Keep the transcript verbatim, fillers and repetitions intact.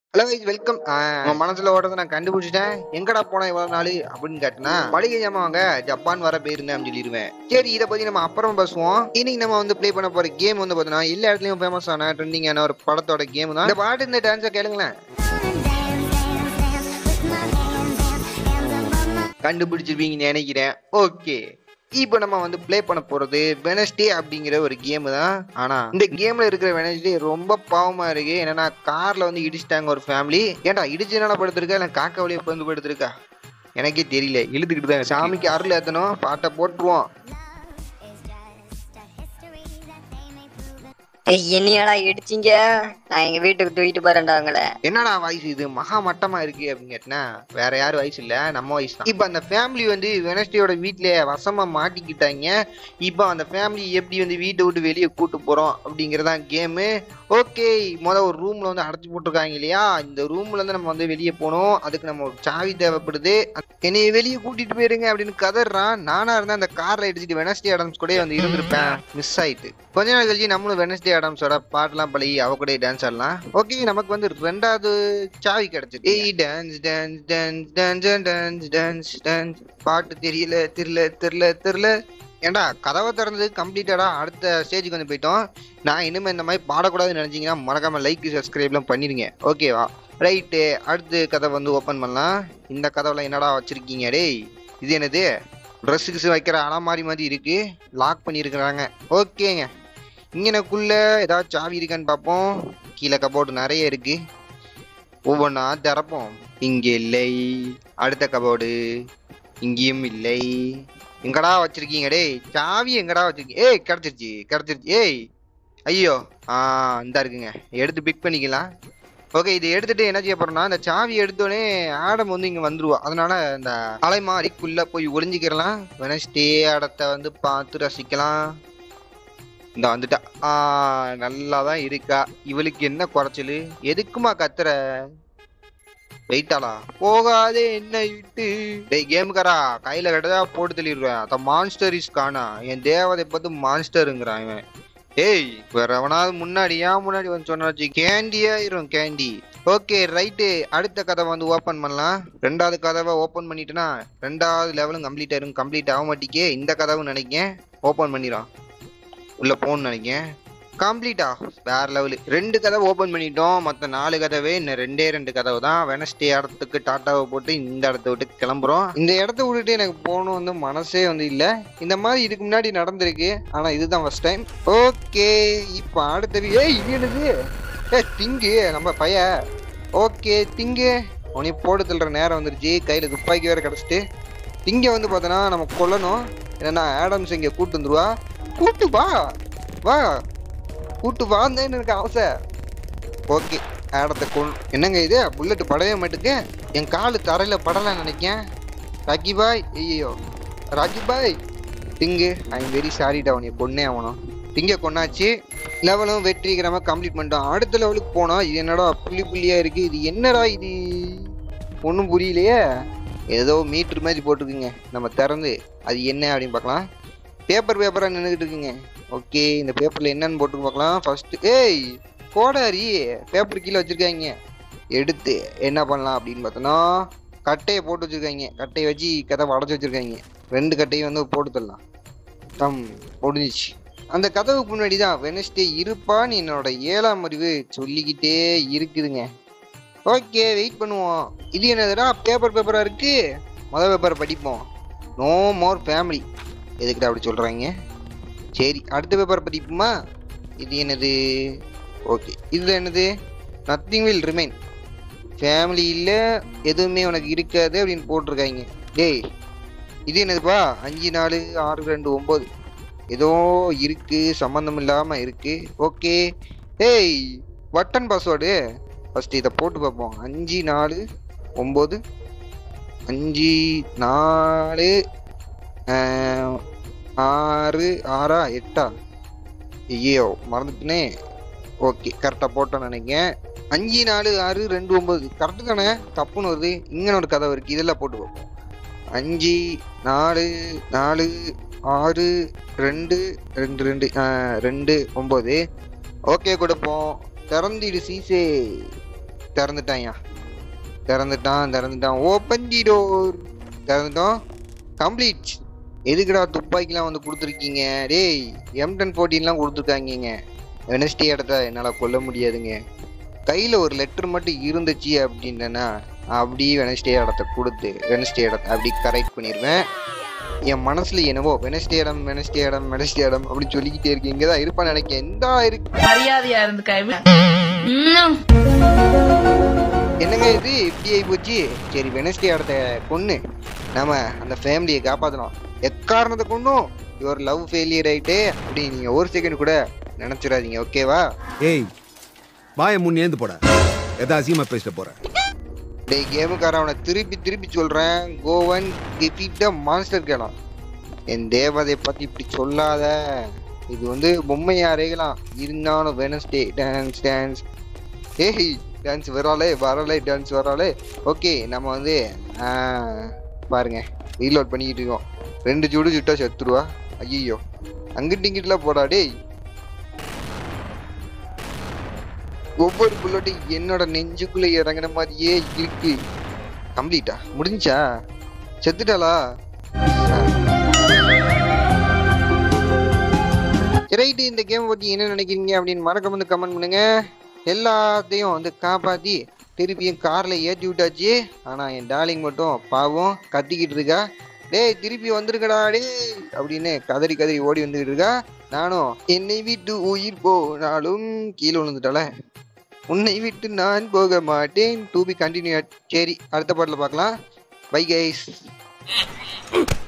Hello guys welcome. உன் மனசுல ஓடுறத நான் கண்டுபிடிச்சிட்டேன். எங்கடா போனா இவ்வளவு நாள் அப்படின்னு கேட்டனா மளிகை ஜாமான் வாங்க ஜப்பான் வர போயிருந்தேன் அப்படின்னு சொல்லிடுவேன். சரி, இதை பத்தி நம்ம அப்புறம் பேசுவோம். இன்னைக்கு நம்ம வந்து பிளே பண்ண போற கேம் வந்து பாத்தீங்கன்னா எல்லா இடத்துலயும் ஃபேமஸ் ஆன ட்ரெண்டிங்கான ஒரு படத்தோட கேம் தான். இந்த பாட்டு இந்த டான்ஸை கேளுங்களேன். கண்டுபிடிச்சிருப்பீங்கன்னு நினைக்கிறேன். ஓகே, இப்போ நம்ம வந்து பிளே பண்ண போறது வெனஸ்டே அப்படிங்கிற ஒரு கேம் தான். ஆனா இந்த கேம்ல இருக்கிற வெனஸ்டே ரொம்ப பாவமா இருக்கு. என்னன்னா கார்ல வந்து இடிச்சிட்டாங்க ஒரு ஃபேமிலி. ஏன்டா இடிச்சனால படுத்திருக்கா இல்ல காக்கா வழியை பந்து படுத்திருக்கா எனக்கே தெரியல. இழுத்துக்கிட்டு தான் சாமிக்கு அருள் ஏத்தணும். பாட்டை போட்டுருவோம். என்னையாடா இடிச்சிங்க? நான் எங்க வீட்டுக்கு தூக்கிட்டு போறேன்டாங்களே. என்னடா வாய்ஸ் இது மகா மட்டமா இருக்கு அப்படின்னு கேட்டா வேற யாரும் வயசு இல்ல, நம்ம வயசு தான். இப்ப அந்த ஃபேமிலி வந்து வெனஸ்டேயோட வீட்டுல வசமா மாட்டிக்கிட்டாங்க. இப்ப அந்த ஃபேமிலி எப்படி வந்து வீட்டை விட்டு வெளியே கூட்டு போறோம் அப்படிங்கறதான் கேமு. ஓகே, முத ஒரு ரூம்ல வந்து அடைச்சு போட்டிருக்காங்க இல்லையா, இந்த ரூம்ல இருந்து நம்ம வந்து வெளியே போனோம். அதுக்கு நம்ம ஒரு சாவி தேவைப்படுது. என்னைய வெளியே கூட்டிட்டு போயிருங்க அப்படின்னு கதறான். நானா இருந்தா அந்த கார்ல அடிச்சுட்டு வெனஸ்டே அடம்ஸ் கூட வந்து இருந்திருப்பேன். மிஸ் ஆயிட்டு கொஞ்ச நாள் கழிச்சு நம்மளும் வெனஸ்டே அடம்ஸோட பாட்டுலாம் பழகி அவ கூட டான்ஸ் ஆடலாம். ஓகே, நமக்கு வந்து ரெண்டாவது சாவி கிடைச்சிருக்கு. ஏய் dance dance dance dance dance dance dance பாட்டு தெரியல தெரியல தெரியல தெரியல. ஏண்டா கதவை திறந்தது கம்ப்ளீட்டடா அடுத்த ஸ்டேஜுக்கு வந்து போயிட்டோம். நான் இனிமே இந்த மாதிரி பாடக்கூடாதுன்னு நினைச்சீங்கன்னா மறக்காம லைக் சப்ஸ்கிரைப்லாம் பண்ணிருங்க. ஓகேவா? ரைட்டு, அடுத்த கதை வந்து ஓப்பன் பண்ணலாம். இந்த கதவுல என்னடா வச்சிருக்கீங்க? டேய் இது என்னது? ட்ரெஸ்ஸுக்கு வைக்கிற அலமாரி மாதிரி இருக்கு. லாக் பண்ணியிருக்கிறாங்க. ஓகேங்க, இங்கனக்குள்ள ஏதாவது சாவி இருக்கான்னு பார்ப்போம். கீழே கபோர்டு நிறைய இருக்கு. ஒவ்வொன்றா திறப்போம். இங்க இல்லை. அடுத்த கபோர்டு இங்கேயும் இல்லை. எங்கடா வச்சிருக்கீங்க? டேய் சாவி எங்கடா வச்சிருக்கீங்க? ஏய் கிடைச்சிருச்சு கிடைச்சிருச்சு. ஏய் ஐயோ, ஆ இந்த இருக்குங்க, எடுத்து பிக் பண்ணிக்கலாம். ஓகே, இது எடுத்துட்டு என்ன செய்ய போறோம்னா இந்த சாவி எடுத்தோடனே ஆடம் வந்து இங்க வந்துருவா. அதனால இந்த அலைமாரிக்குள்ள போய் ஒளிஞ்சிக்கிறலாம். வெனஸ்டே இடத்த வந்து பார்த்து ரசிக்கலாம். இந்த வந்துட்டா. ஆ நல்லாதான் இருக்கா. இவளுக்கு என்ன குறைச்சலு? எதுக்குமா கத்துற? வெயிட்டாளா போகாதே என்ன விட்டு. டேய் கேமுக்காரா, கையில கட்டதா போட்டு தள்ளிடுவேன். அத மான்ஸ்டர் இஸ் காணா. என் தேவதை பார்த்து மான்ஸ்டருங்கிறான் இவன். ஏய் வேற எவனாவது முன்னாடி ஏன் முன்னாடி வந்து சொன்னாச்சு கேண்டியாயிரும் கேண்டி. ஓகே ரைட்டு, அடுத்த கதவை வந்து ஓப்பன் பண்ணலாம். ரெண்டாவது கதவை ஓப்பன் பண்ணிட்டுனா ரெண்டாவது லெவலும் கம்ப்ளீட் ஆயிரும். கம்ப்ளீட் ஆக மாட்டேங்க. இந்த கதவும் நினைக்கேன் ஓப்பன் பண்ணிடும். உள்ள போன்னு நினைக்கேன். கம்ப்ளீட்டா வேற லெவலு. ரெண்டு கதவை ஓப்பன் பண்ணிட்டோம். மற்ற நாலு கதவே இன்னும் ரெண்டே ரெண்டு கதவு தான். வெனஸ்டே இடத்துக்கு டாட்டாவை போட்டு இந்த இடத்த விட்டு கிளம்புறோம். இந்த இடத்த விட்டுட்டு எனக்கு போகணும் வந்து மனசே வந்து இல்லை. இந்த மாதிரி இதுக்கு முன்னாடி நடந்திருக்கு, ஆனா இதுதான் ஃபர்ஸ்ட் டைம். ஓகே, இப்போ அடுத்தது. ஏய் இது என்னது? ஏ திங்கு நம்ம பைய. ஓகே திங்கு உனி போட்டு தள்ளுற நேரம் வந்துருச்சு. கையில துப்பாக்கி வேற கிடச்சிட்டு திங்க வந்து பார்த்தோன்னா நம்ம கொல்லணும். என்னன்னா ஆடம்ஸ் இங்கே கூட்டு வந்துருவா. கூட்டு வா வா கூட்டு வாந்தேன்னு எனக்கு ஆசை. ஓகே, ஆடத்தை கொண்டு. என்னங்க இது புல்லட்டு படவே மாட்டுக்கு. என் காலு தரையில படலாம் நினைக்கேன். ராக்கி பாய், ஐயோ ராக்கி பாய். திங்கு ஐ எம் வெரி சாரிடா, உன்னை கொன்னே ஆகணும். திங்க கொண்டாச்சு. லெவலும் வெற்றிகரமாக கம்ப்ளீட் பண்ணிட்டோம். அடுத்த லெவலுக்கு போனோம். இது என்னடா புள்ளி புள்ளியா இருக்கு? இது என்னடா இது? ஒன்றும் புரியலையே. ஏதோ மீட்ரு மாதிரி போட்டிருக்குங்க. நம்ம திறந்து அது என்ன அப்படின்னு பார்க்கலாம். பேப்பர் பேப்பராக நின்றுக்கிட்டு இருக்குங்க. ஓகே, இந்த பேப்பரில் என்னன்னு போட்டு பார்க்கலாம். ஃபர்ஸ்ட் ஏய் கோடாரி பேப்பர் கீழே வச்சுருக்காங்க. எடுத்து என்ன பண்ணலாம் அப்படின்னு பார்த்தோன்னா கட்டையை போட்டு வச்சுருக்காங்க. கட்டையை வச்சு கதவை அடைச்சி வச்சுருக்காங்க. ரெண்டு கட்டையும் வந்து போட்டு தரலாம். தம் முடிஞ்சிச்சு. அந்த கதவுக்கு முன்னாடி தான் வெனஸ்டே இருப்பான்னு என்னோட ஏழாம் அறிவு சொல்லிக்கிட்டே இருக்குதுங்க. ஓகே வெயிட் பண்ணுவோம். இது என்னதுடா பேப்பர் பேப்பராக இருக்கு. மொதல் பேப்பரை படிப்போம். No more family. எதுக்கிட்ட அப்படி சொல்கிறாங்க? சரி, அடுத்த பேப்பர் படிப்போமா? இது என்னது? ஓகே, இதில் என்னது? Nothing will remain. ஃபேமிலியில் எதுவுமே உனக்கு இருக்காது அப்படின்னு போட்டிருக்காங்க. டேய் இது என்னதுப்பா? அஞ்சு நாலு ஆறு ரெண்டு ஒம்பது ஏதோ இருக்கு, சம்மந்தம் இல்லாமல் இருக்கு. ஓகே, ஏய் பட்டன் பாஸ்வேர்டு. ஃபஸ்ட்டு இதை போட்டு பார்ப்போம். அஞ்சு நாலு ஒம்பது அஞ்சு நாலு ஆறு ஆறா எட்டா? ஐயோ மறந்துட்டுனே. ஓகே கரெக்டாக போட்டோன்னு நினைக்கிறேன். அஞ்சு நாலு ஆறு ரெண்டு ஒம்பது கரெக்டு தானே? தப்புன்னு வருது. இங்கே ஒரு கதவை இருக்குது, இதெல்லாம் போட்டு பார்ப்போம். அஞ்சு நாலு நாலு ஆறு ரெண்டு ரெண்டு ரெண்டு ரெண்டு ஒம்பது. ஓகே கொடுப்போம். திறந்திடு சீசே திறந்துட்டான்யா திறந்துட்டான் திறந்துட்டான் ஓப்பன் தி டோர் திறந்துட்டோம் கம்ப்ளீட். எதுக்குடா துப்பாக்கிலாம் வந்து கொடுத்துருக்கீங்க டேய் எம் டென் ஃபோர்டீன்லாம் கொடுத்துருக்காங்க. வெனஸ்டே இடத்த என்னால் கொல்ல முடியாதுங்க. கையில் ஒரு லெட்டர் மட்டும் இருந்துச்சு அப்படின்னா அப்படியே வெனஸ்டே இடத்த கொடுத்து வெனஸ்டே இடத்த அப்படி கரெக்ட் பண்ணிடுவேன். என் மனசுல என்னவோ வெனஸ்டே இடம் வெனஸ்டே இடம் வெனஸ்டே இடம் அப்படின்னு சொல்லிக்கிட்டே இருக்கு. இங்கதான் இருப்பான்னு நினைக்கிறேன். எந்தா இருக்கு மரியாதையா இருந்து என்னங்க இது இப்படி ஆகி போச்சு. சரி வெனஸ்டே இடத்த கொன்னு நாம அந்த ஃபேமிலியை காப்பாற்றணும். எக்காரணத்தை கொண்டும் யுவர் லவ் ஃபெயிலியர் ஆயிட்டு அப்படி நீங்க ஒரு செகண்ட் கூட நினைச்சிடாதீங்க ஓகேவா? ஏய் வாய முன் ஏந்து போட ஏதா அசிங்கமா பேசிட்டு போற. டேய் கேமுக்கார அவனை திருப்பி திருப்பி சொல்றேன். கோவன் டிஃபீட் த மான்ஸ்டர் கேலாம். என் தேவதையை பத்தி இப்படி சொல்லாத. இது வந்து பொம்மையை அறையலாம் இருந்தாலும் வெனஸ்டே டான்ஸ் டான்ஸ் ஏய் டான்ஸ் வராலே வராலே டான்ஸ் வராலே. ஓகே நம்ம வந்து பாருங்க ரீலோட் பண்ணிக்கிட்டு இருக்கோம். ரெண்டு சுடு சுட்டா செத்துருவா. ஐயோ அங்கிட்டு இங்கிட்டுலாம் போடா டேய். ஒவ்வொரு புல்லட்டும் என்னோட நெஞ்சுக்குள்ள இறங்கின மாதிரியே இருக்கு. கம்ப்ளீட்டா முடிஞ்சா செத்துட்டாளா? ரைட்டு இந்த கேம் பத்தி என்ன நினைக்கிறீங்க அப்படின்னு மறக்காம வந்து கமெண்ட் பண்ணுங்க. எல்லாத்தையும் வந்து காப்பாத்தி திருப்பியும் கார்ல ஏற்றி விட்டாச்சு. ஆனா என் டார்லிங் மட்டும் பாவம் கத்திக்கிட்டு இருக்கா. டேய் திருப்பி வந்துருக்கடா டே அப்படின்னு கதறி கதறி ஓடி வந்துக்கிட்டு இருக்கா. நானும் என்னை விட்டு உயிர் போனாலும் கீழே விழுந்துட்டால. உன்னை விட்டு நான் போக மாட்டேன். To be continued. சரி அடுத்த பாட்டில் பார்க்கலாம். Bye guys.